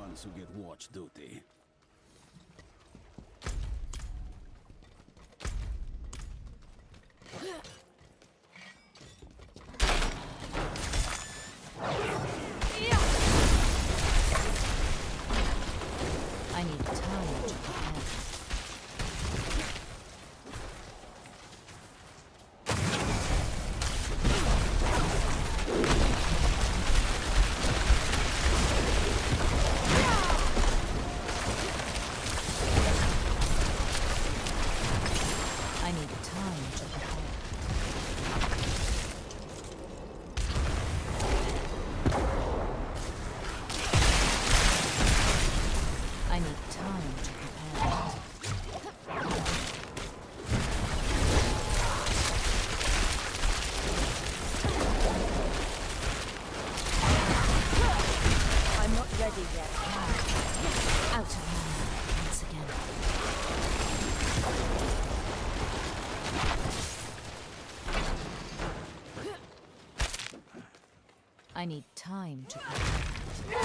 ones who get watch duty. I need time to prepare. I need time to prepare. I need time to prepare. I'm not ready yet. Out of mana once again. I need time to prepare.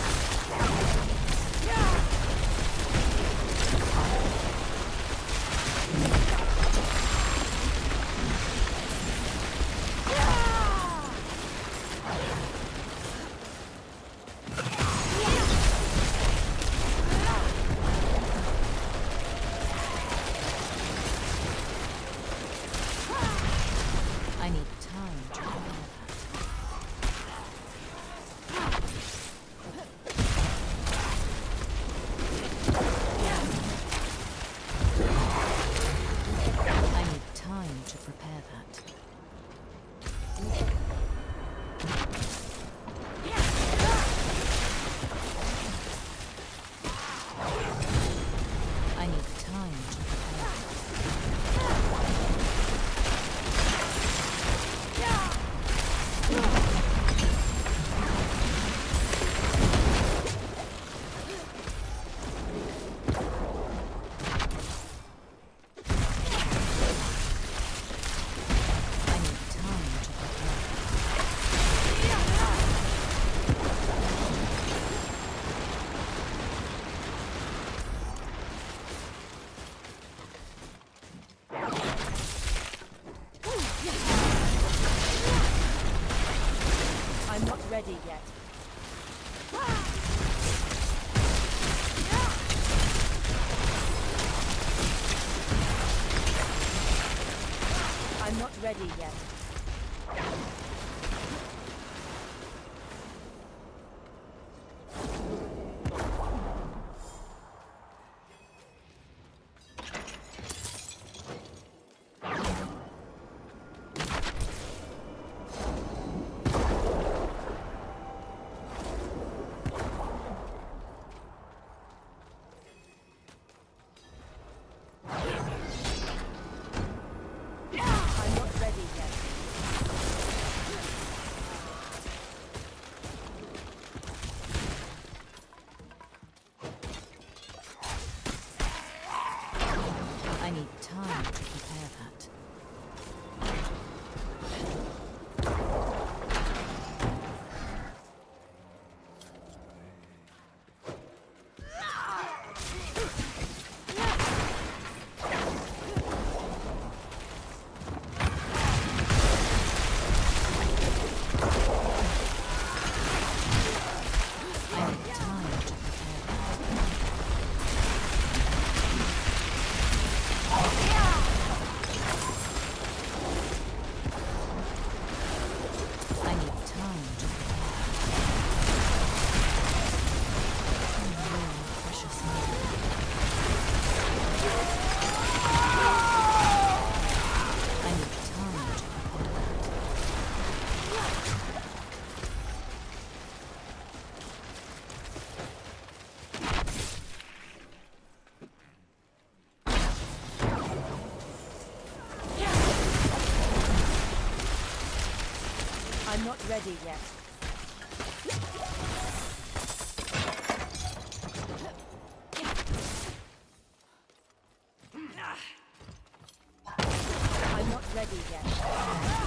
I need time to prepare I need time to prepare that. I need time to prepare. I need time to prepare. I'm not ready yet. I'm not ready yet. I'm not ready yet. I need time to prepare that. I need time to prepare that. I need time to prepare. Oh, precious moment. I need time to prepare. I'm not ready yet. I'm not ready yet.